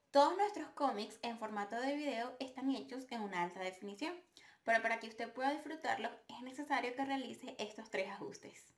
Todos nuestros cómics en formato de video están hechos en una alta definición, pero para que usted pueda disfrutarlos es necesario que realice estos tres ajustes.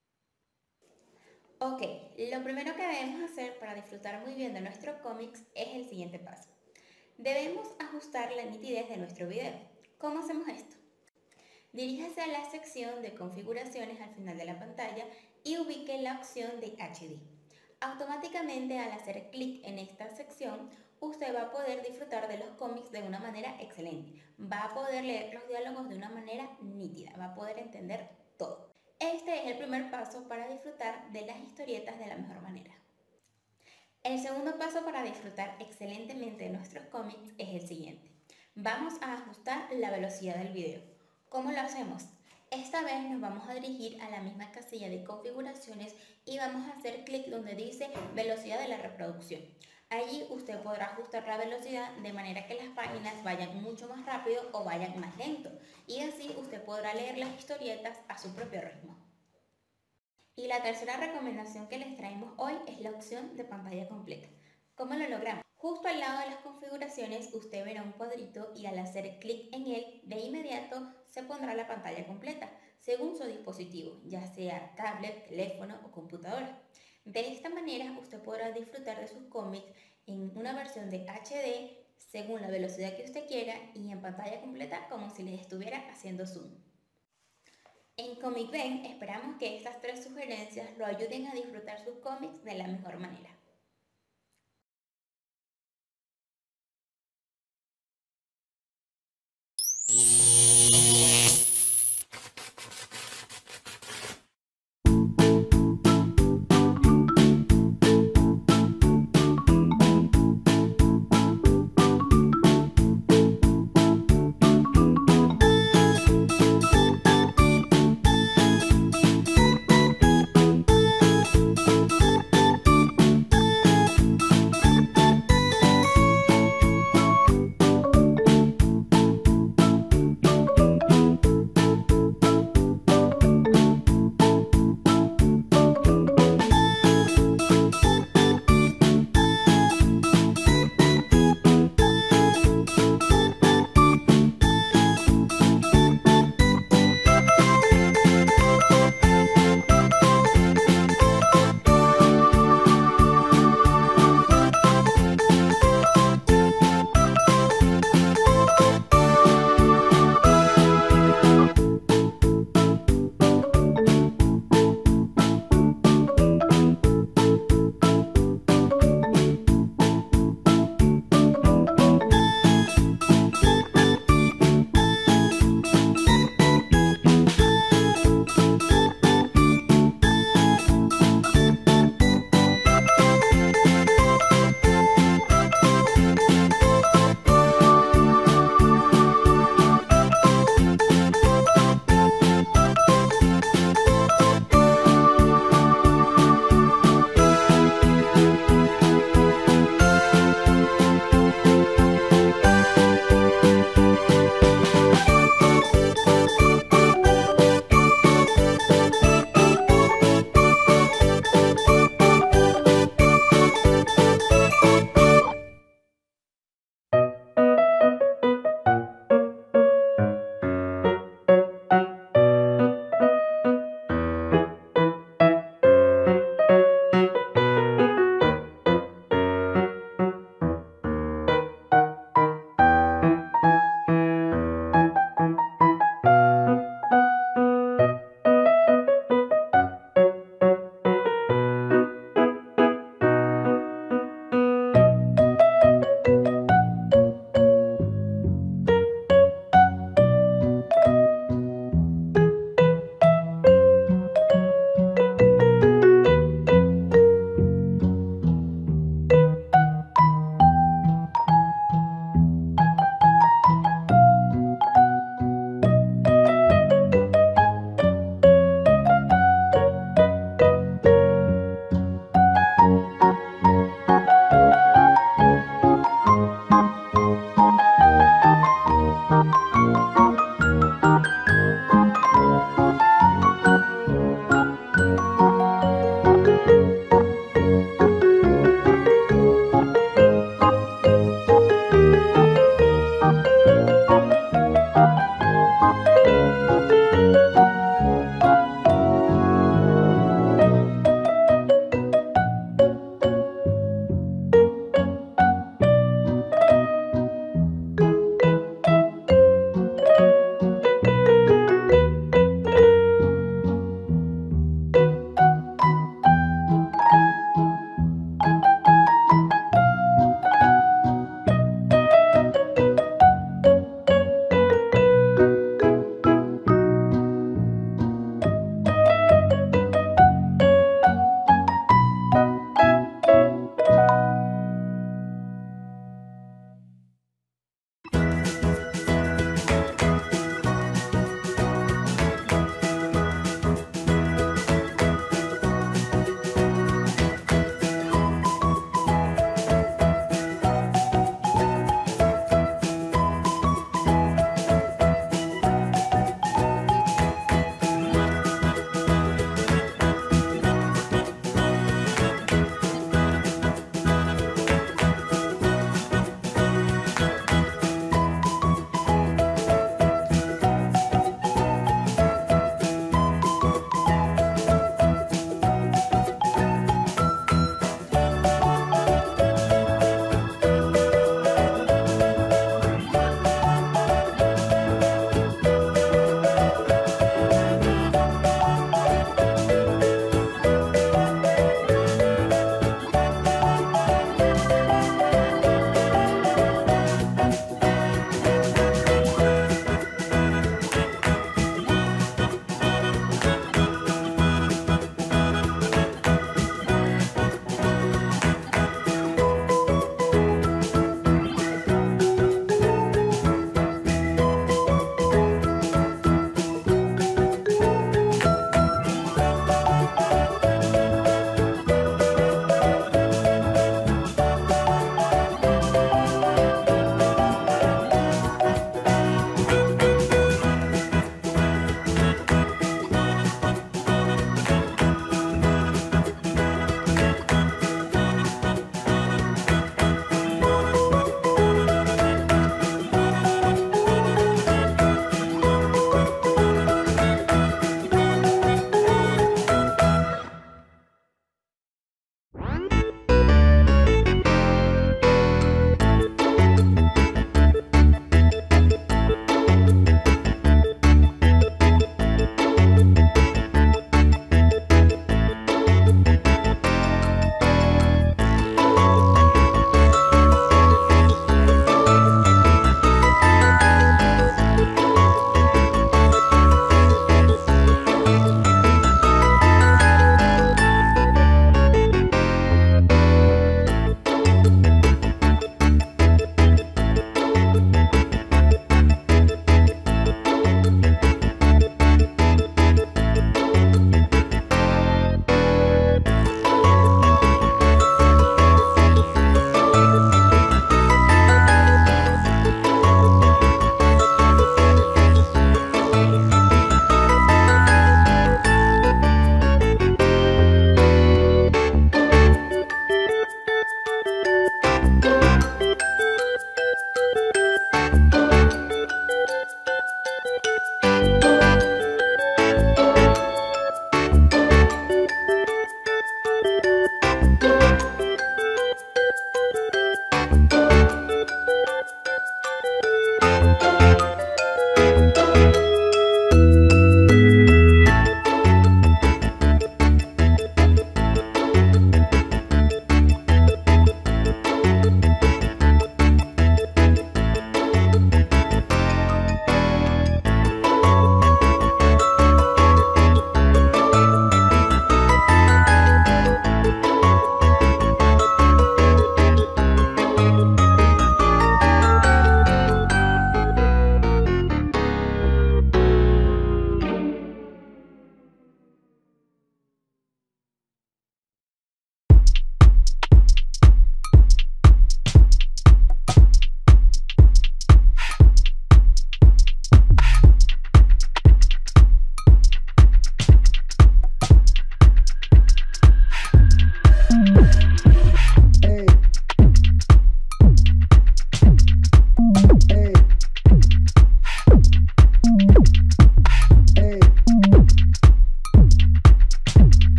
Ok, lo primero que debemos hacer para disfrutar muy bien de nuestro cómics es el siguiente paso. Debemos ajustar la nitidez de nuestro video. ¿Cómo hacemos esto? Diríjase a la sección de configuraciones al final de la pantalla y ubique la opción de HD. Automáticamente al hacer clic en esta sección, usted va a poder disfrutar de los cómics de una manera excelente. Va a poder leer los diálogos de una manera nítida, va a poder entender todo. Este es el primer paso para disfrutar de las historietas de la mejor manera. El segundo paso para disfrutar excelentemente de nuestros cómics es el siguiente. Vamos a ajustar la velocidad del video. ¿Cómo lo hacemos? Esta vez nos vamos a dirigir a la misma casilla de configuraciones y vamos a hacer clic donde dice velocidad de la reproducción. Allí usted podrá ajustar la velocidad de manera que las páginas vayan mucho más rápido o vayan más lento, y así usted podrá leer las historietas a su propio ritmo. Y la tercera recomendación que les traemos hoy es la opción de pantalla completa. ¿Cómo lo logramos? Justo al lado de las configuraciones usted verá un cuadrito y al hacer clic en él, de inmediato se pondrá la pantalla completa, según su dispositivo, ya sea tablet, teléfono o computadora. De esta manera usted podrá disfrutar de sus cómics en una versión de HD, según la velocidad que usted quiera, y en pantalla completa como si les estuviera haciendo zoom. En Comic Ben esperamos que estas tres sugerencias lo ayuden a disfrutar sus cómics de la mejor manera.